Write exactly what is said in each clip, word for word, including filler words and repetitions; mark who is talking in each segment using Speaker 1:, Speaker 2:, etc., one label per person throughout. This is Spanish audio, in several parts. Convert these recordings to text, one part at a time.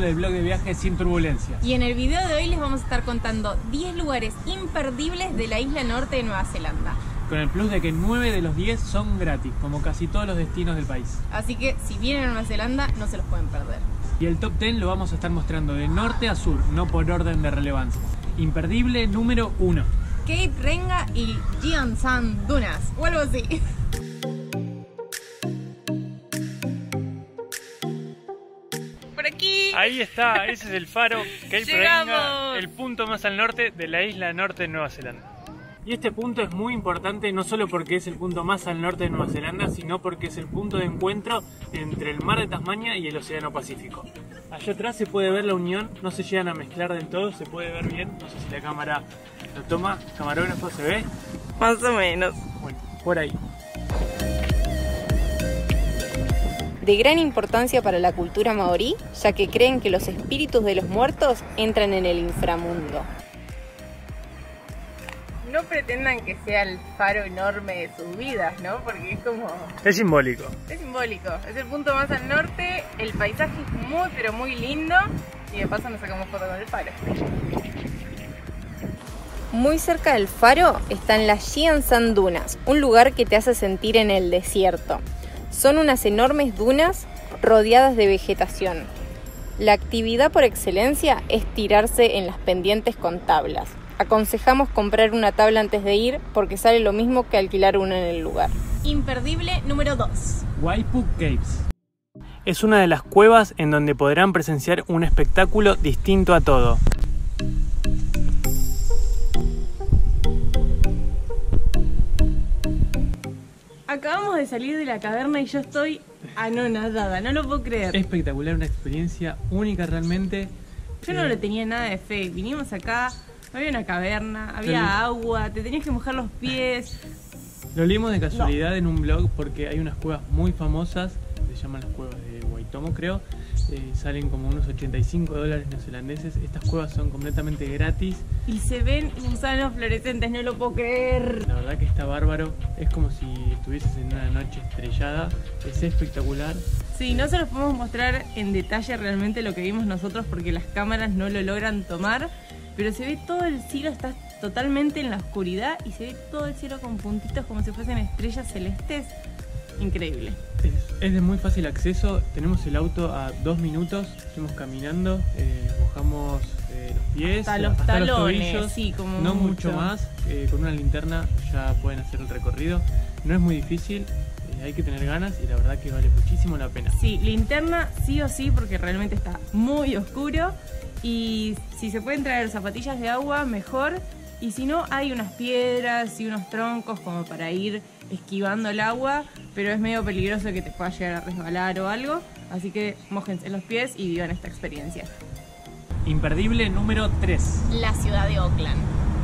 Speaker 1: del blog de viajes Sin Turbulencias.
Speaker 2: Y en el video de hoy les vamos a estar contando diez lugares imperdibles de la isla norte de Nueva Zelanda.
Speaker 1: Con el plus de que nueve de los diez son gratis, como casi todos los destinos del país.
Speaker 2: Así que si vienen a Nueva Zelanda no se los pueden perder.
Speaker 1: Y el top diez lo vamos a estar mostrando de norte a sur, no por orden de relevancia. Imperdible número uno.
Speaker 2: Cape Renga y Giansan Dunas, o algo así. Por aquí.
Speaker 1: Ahí está, ese es el faro Cape
Speaker 2: ¡Llegamos!
Speaker 1: Renga, el punto más al norte de la isla norte de Nueva Zelanda. Y este punto es muy importante no solo porque es el punto más al norte de Nueva Zelanda, sino porque es el punto de encuentro entre el mar de Tasmania y el océano Pacífico. Allá atrás se puede ver la unión, no se llegan a mezclar del todo, se puede ver bien, no sé si la cámara lo toma, camarógrafo, ¿se ve?
Speaker 2: Más o menos.
Speaker 1: Bueno, por ahí.
Speaker 3: De gran importancia para la cultura maorí, ya que creen que los espíritus de los muertos entran en el inframundo.
Speaker 2: No pretendan que sea el faro enorme de sus vidas, ¿no? Porque es como...
Speaker 1: Es simbólico.
Speaker 2: Es simbólico. Es el punto más al norte, el paisaje es muy pero muy lindo y de paso nos sacamos foto con el faro.
Speaker 3: Muy cerca del faro están las Giansan Dunas, un lugar que te hace sentir en el desierto. Son unas enormes dunas rodeadas de vegetación. La actividad por excelencia es tirarse en las pendientes con tablas. Aconsejamos comprar una tabla antes de ir porque sale lo mismo que alquilar una en el lugar.
Speaker 2: Imperdible número dos.
Speaker 1: Waipu Caves. Es una de las cuevas en donde podrán presenciar un espectáculo distinto a todo.
Speaker 2: Acabamos de salir de la caverna y yo estoy anonadada, no lo puedo creer.
Speaker 1: Espectacular, una experiencia única realmente.
Speaker 2: Yo no
Speaker 1: Eh,
Speaker 2: le tenía nada de fe, vinimos acá, había una caverna, había
Speaker 1: Pero-
Speaker 2: agua, te tenías que mojar los pies.
Speaker 1: Lo leímos de casualidad en un blog porque hay unas cuevas muy famosas, se llaman las cuevas de Waitomo creo, eh, salen como unos ochenta y cinco dólares neozelandeses. Estas cuevas son completamente gratis,
Speaker 2: Y se ven gusanos fluorescentes, no lo puedo creer.
Speaker 1: la verdad que está bárbaro, es como si estuvieses en una noche estrellada, es espectacular.
Speaker 2: Sí, no se los podemos mostrar en detalle realmente lo que vimos nosotros porque las cámaras no lo logran tomar, pero se ve todo el cielo, está totalmente en la oscuridad y se ve todo el cielo con puntitos como si fuesen estrellas celestes. Increíble.
Speaker 1: Es, es de muy fácil acceso, tenemos el auto a dos minutos, fuimos caminando, eh, nos mojamos eh, los pies,
Speaker 2: Hasta los talones,
Speaker 1: tobillos,
Speaker 2: sí, como
Speaker 1: no
Speaker 2: mucho.
Speaker 1: mucho más, eh, con una linterna ya pueden hacer el recorrido, no es muy difícil, eh, hay que tener ganas y la verdad que vale muchísimo la pena.
Speaker 2: Sí, linterna sí o sí porque realmente está muy oscuro y si se pueden traer zapatillas de agua mejor y si no hay unas piedras y unos troncos como para ir esquivando el agua, pero es medio peligroso que te pueda llegar a resbalar o algo, así que mójense los pies y vivan esta experiencia.
Speaker 1: Imperdible número tres.
Speaker 2: La ciudad de Auckland.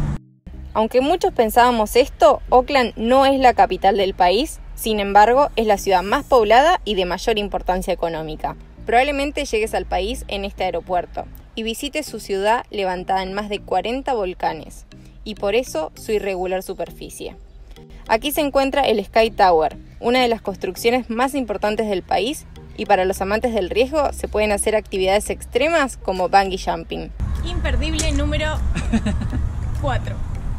Speaker 3: Aunque muchos pensábamos esto, Auckland no es la capital del país, sin embargo, es la ciudad más poblada y de mayor importancia económica. Probablemente llegues al país en este aeropuerto y visites su ciudad levantada en más de cuarenta volcanes, y por eso su irregular superficie. Aquí se encuentra el Sky Tower, una de las construcciones más importantes del país, y para los amantes del riesgo se pueden hacer actividades extremas como bungee jumping.
Speaker 2: Imperdible número cuatro.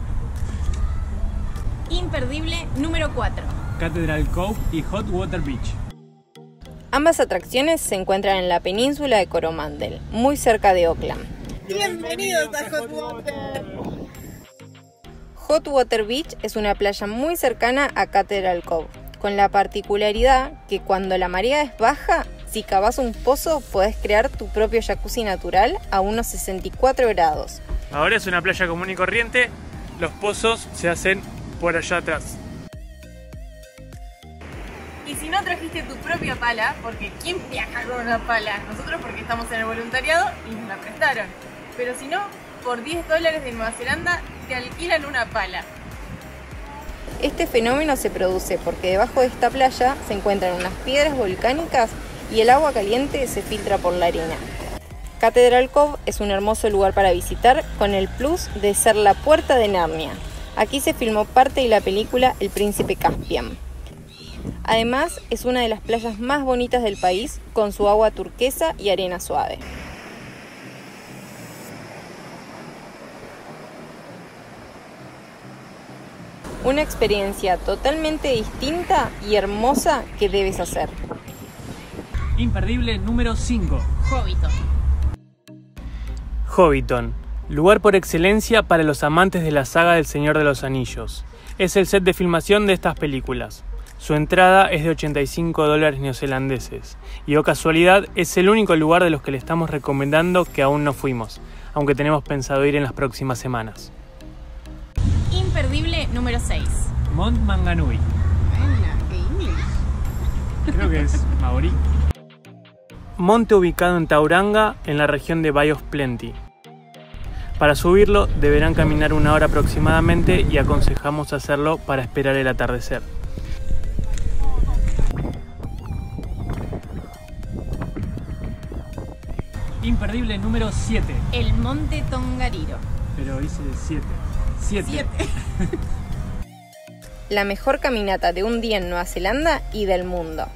Speaker 2: Imperdible número cuatro.
Speaker 1: Cathedral Cove y Hot Water Beach.
Speaker 3: Ambas atracciones se encuentran en la península de Coromandel, muy cerca de Auckland.
Speaker 2: Bienvenidos a Hot Water.
Speaker 3: Hot Water Beach es una playa muy cercana a Cathedral Cove, con la particularidad que cuando la marea es baja, si cavas un pozo podés crear tu propio jacuzzi natural a unos sesenta y cuatro grados.
Speaker 1: Ahora es una playa común y corriente, los pozos se hacen por allá atrás.
Speaker 2: Y si no trajiste tu propia pala, porque ¿quién viaja con una pala? Nosotros porque estamos en el voluntariado y nos la prestaron. Pero si no, por diez dólares de Nueva Zelanda te alquilan una pala.
Speaker 3: Este fenómeno se produce porque debajo de esta playa se encuentran unas piedras volcánicas y el agua caliente se filtra por la arena. Cathedral Cove es un hermoso lugar para visitar con el plus de ser la puerta de Narnia. Aquí se filmó parte de la película El Príncipe Caspian. Además, es una de las playas más bonitas del país, con su agua turquesa y arena suave. Una experiencia totalmente distinta y hermosa que debes hacer.
Speaker 1: Imperdible número cinco.
Speaker 2: Hobbiton.
Speaker 1: Hobbiton, lugar por excelencia para los amantes de la saga del Señor de los Anillos. Es el set de filmación de estas películas. Su entrada es de ochenta y cinco dólares neozelandeses. Y, oh casualidad, es el único lugar de los que le estamos recomendando que aún no fuimos, aunque tenemos pensado ir en las próximas semanas.
Speaker 2: Imperdible número seis.
Speaker 1: Mont Manganui. Creo que es maorí. Monte ubicado en Tauranga, en la región de Bay of Plenty. Para subirlo deberán caminar una hora aproximadamente y aconsejamos hacerlo para esperar el atardecer. Imperdible número siete.
Speaker 2: El Monte Tongariro.
Speaker 1: Pero hice siete. siete.
Speaker 3: La mejor caminata de un día en Nueva Zelanda y del mundo.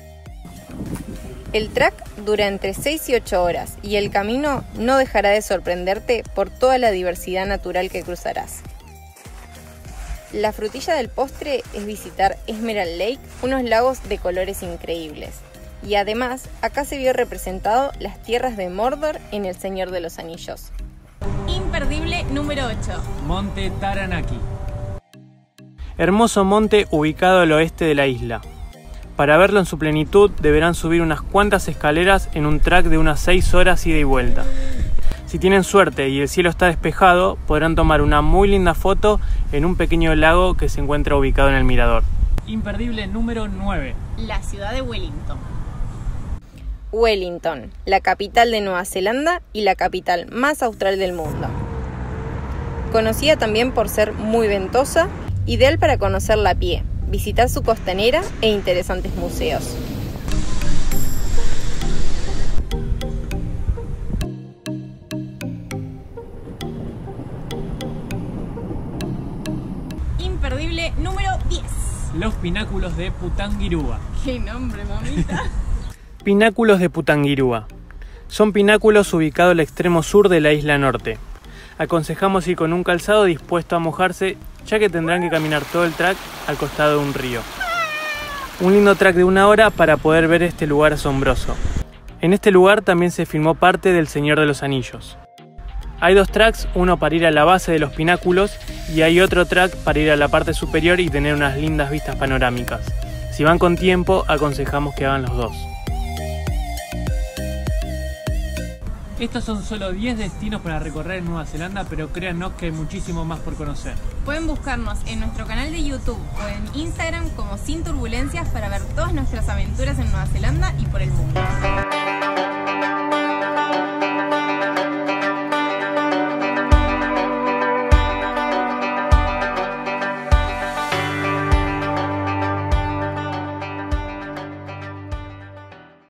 Speaker 3: El track dura entre seis y ocho horas y el camino no dejará de sorprenderte por toda la diversidad natural que cruzarás. La frutilla del postre es visitar Emerald Lake, unos lagos de colores increíbles. Y además, acá se vio representado las tierras de Mordor en El Señor de los Anillos.
Speaker 2: Imperdible número ocho.
Speaker 1: Monte Taranaki. Hermoso monte ubicado al oeste de la isla. Para verlo en su plenitud deberán subir unas cuantas escaleras en un track de unas seis horas ida y vuelta. Si tienen suerte y el cielo está despejado, podrán tomar una muy linda foto en un pequeño lago que se encuentra ubicado en el mirador. Imperdible número nueve.
Speaker 2: La ciudad de Wellington.
Speaker 3: Wellington, la capital de Nueva Zelanda y la capital más austral del mundo. Conocida también por ser muy ventosa, ideal para conocerla a pie, visitar su costanera e interesantes museos.
Speaker 2: Imperdible número diez.
Speaker 1: Los pináculos de Putanguirua.
Speaker 2: ¡Qué nombre, mamita!
Speaker 1: Pináculos de Putanguirua. Son pináculos ubicados al extremo sur de la isla norte. Aconsejamos ir con un calzado dispuesto a mojarse, ya que tendrán que caminar todo el track al costado de un río. Un lindo track de una hora para poder ver este lugar asombroso. En este lugar también se filmó parte del Señor de los Anillos. Hay dos tracks, uno para ir a la base de los pináculos y hay otro track para ir a la parte superior y tener unas lindas vistas panorámicas. Si van con tiempo, aconsejamos que hagan los dos. Estos son solo diez destinos para recorrer en Nueva Zelanda, pero créannos que hay muchísimo más por conocer.
Speaker 2: Pueden buscarnos en nuestro canal de YouTube o en Instagram como Sin Turbulencias para ver todas nuestras aventuras en Nueva Zelanda y por el mundo.